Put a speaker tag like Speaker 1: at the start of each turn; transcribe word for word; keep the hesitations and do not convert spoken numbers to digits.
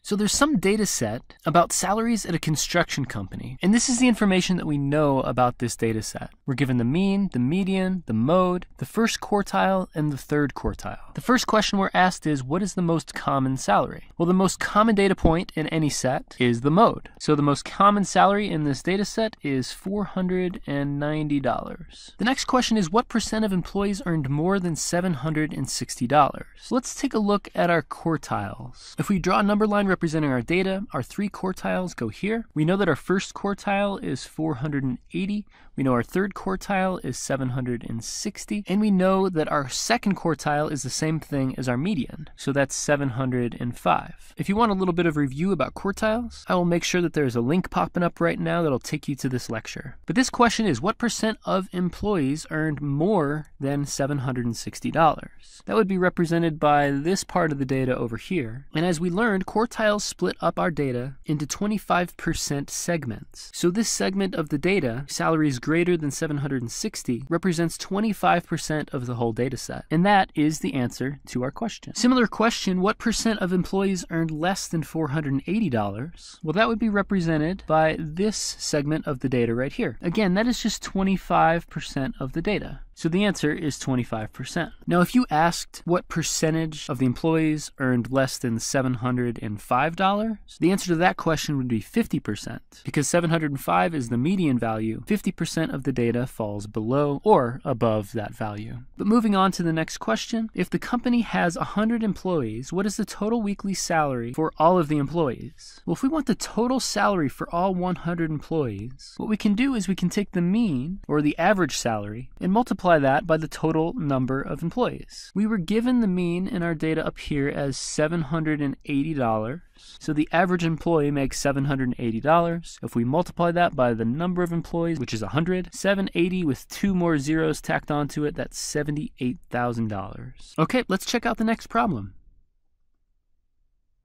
Speaker 1: So there's some data set about salaries at a construction company, and this is the information that we know about this data set. We're given the mean, the median, the mode, the first quartile, and the third quartile. The first question we're asked is, what is the most common salary? Well, the most common data point in any set is the mode. So the most common salary in this data set is four hundred ninety dollars. The next question is, what percent of employees earned more than seven hundred sixty dollars? Let's take a look at our quartiles. If we draw a number line representing our data, our three quartiles go here. We know that our first quartile is four hundred eighty. We know our third quartile is seven hundred sixty. And we know that our second quartile is the same thing as our median. So that's seven hundred five. If you want a little bit of review about quartiles, I will make sure that there's a link popping up right now that'll take you to this lecture. But this question is, what percent of employees earned more than seven hundred sixty dollars? That would be represented by this part of the data over here. And as we learned, quartiles split up our data into twenty-five percent segments. So this segment of the data, salaries greater than seven hundred sixty, represents twenty-five percent of the whole data set. And that is the answer to our question. Similar question, what percent of employees earned less than four hundred eighty dollars? Well, that would be represented by this segment of the data right here. Again, that is just twenty-five percent of the data. So the answer is twenty-five percent. Now, if you asked what percentage of the employees earned less than seven hundred five dollars, the answer to that question would be fifty percent. Because seven hundred five is the median value, fifty percent of the data falls below or above that value. But moving on to the next question, if the company has one hundred employees, what is the total weekly salary for all of the employees? Well, if we want the total salary for all one hundred employees, what we can do is we can take the mean, or the average salary, and multiply that by the total number of employees. We were given the mean in our data up here as seven hundred eighty dollars. So the average employee makes seven hundred eighty dollars. If we multiply that by the number of employees, which is one hundred, seven hundred eighty with two more zeros tacked onto it, that's seventy-eight thousand dollars. Okay, let's check out the next problem.